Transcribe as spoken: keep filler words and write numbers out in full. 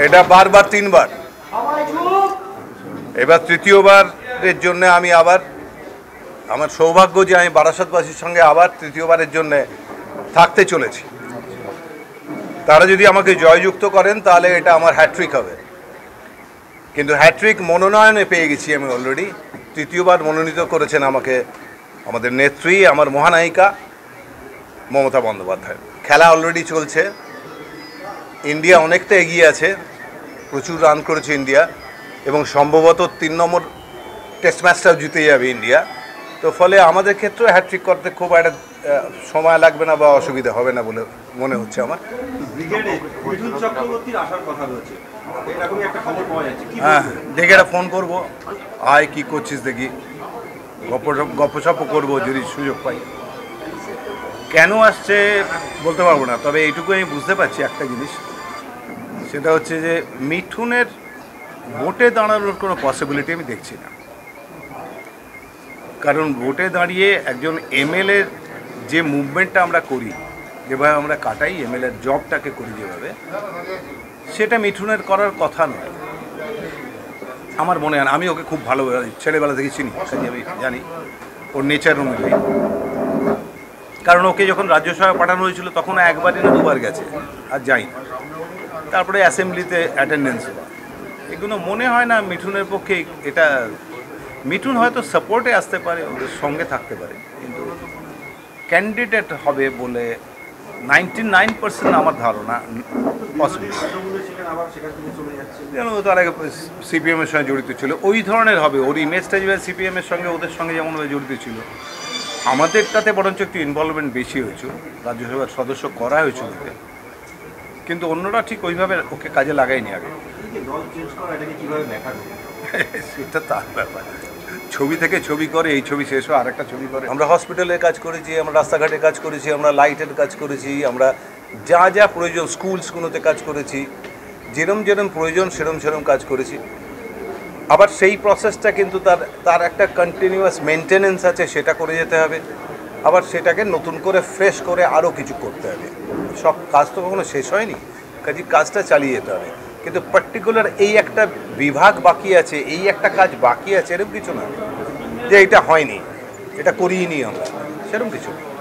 এটা বারবার তিনবার, এবার তৃতীয়বারের জন্য আমি আবার, আমার সৌভাগ্য যে আমি বারাসাতবাসীর সঙ্গে আবার তৃতীয়বারের জন্য থাকতে চলেছি। তারা যদি আমাকে জয়যুক্ত করেন তাহলে এটা আমার হ্যাট্রিক হবে, কিন্তু হ্যাট্রিক মনোনয়নে পেয়ে গেছি আমি অলরেডি। তৃতীয়বার মনোনীত করেছেন আমাকে আমাদের নেত্রী, আমার মহানায়িকা মমতা বন্দ্যোপাধ্যায়। খেলা অলরেডি চলছে, ইন্ডিয়া অনেকটা এগিয়ে আছে, প্রচুর রান করেছে ইন্ডিয়া, এবং সম্ভবত তিন নম্বর টেস্ট ম্যাচটাও জিতে যাবে ইন্ডিয়া। তো ফলে আমাদের ক্ষেত্রেও হ্যাট্রিক করতে খুব একটা সময় লাগবে না বা অসুবিধা হবে না বলে মনে হচ্ছে আমার। হ্যাঁ, দেখে একটা ফোন করবো, আয় কি করছিস দেখি, গপ্প গপ্পসপ্প করবো যদি সুযোগ পাই। কেন আসছে বলতে পারবো না, তবে এইটুকু আমি বুঝতে পারছি একটা জিনিস, সেটা হচ্ছে যে মিঠুনের ভোটে দাঁড়ানোর কোনো পসিবিলিটি আমি দেখছি না। কারণ ভোটে দাঁড়িয়ে একজন এমএলএর যে মুভমেন্টটা আমরা করি, যেভাবে আমরা কাটাই এমএলএর জবটাকে করি যেভাবে, সেটা মিঠুনের করার কথা নয় আমার মনে হয়। আমি ওকে খুব ভালো ছেলেবেলা থেকে চিনি, কাজে আমি জানি ওর নেচার অনুযায়ী। কারণ ওকে যখন রাজ্যসভায় পাঠানো হয়েছিল তখন একবারই না দুবার গেছে, আর যাই না। তারপরে অ্যাসেম্বলিতে অ্যাটেন্ডেন্স হওয়া, এগুলো মনে হয় না মিঠুনের পক্ষে এটা। মিঠুন হয়তো সাপোর্টে আসতে পারে, ওদের সঙ্গে থাকতে পারে, কিন্তু ক্যান্ডিডেট হবে বলে নাইনটি নাইন পার্সেন্ট আমার ধারণা পসিবল। যেন তার আগে সিপিএমের সঙ্গে জড়িত ছিল, ওই ধরনের হবে ওর ইমেজটা যেভাবে সিপিএমের সঙ্গে ওদের সঙ্গে যেমনভাবে জড়িত ছিল। আমাদের তাতে বরঞ্চ একটু ইনভলভমেন্ট বেশি হয়েছিল, রাজ্যসভার সদস্য করা হয়েছিল ওকে, কিন্তু অন্যরা ঠিক ওইভাবে ওকে কাজে লাগায়নি আগে। সেটা তার ব্যাপার, ছবি থেকে ছবি করে, এই ছবি শেষ হয় আরেকটা ছবি করে। আমরা হসপিটালে কাজ করেছি, আমরা রাস্তাঘাটে কাজ করেছি, আমরা লাইটের কাজ করেছি, আমরা যা যা প্রয়োজন স্কুলসগুলোতে কাজ করেছি, যেরম যেরম প্রয়োজন সেরম সেরম কাজ করেছি। আবার সেই প্রসেসটা কিন্তু তার তার একটা কন্টিনিউয়াস মেনটেনেন্স আছে, সেটা করে যেতে হবে। আবার সেটাকে নতুন করে ফ্রেশ করে আরও কিছু করতে হবে। সব কাজ তো কখনো শেষ হয়নি, কাজে কাজটা চালিয়ে যেতে হবে। কিন্তু পার্টিকুলার এই একটা বিভাগ বাকি আছে, এই একটা কাজ বাকি আছে, এরকম কিছু না যে এটা হয়নি, এটা করিয়ে নি আমরা, সেরকম কিছু।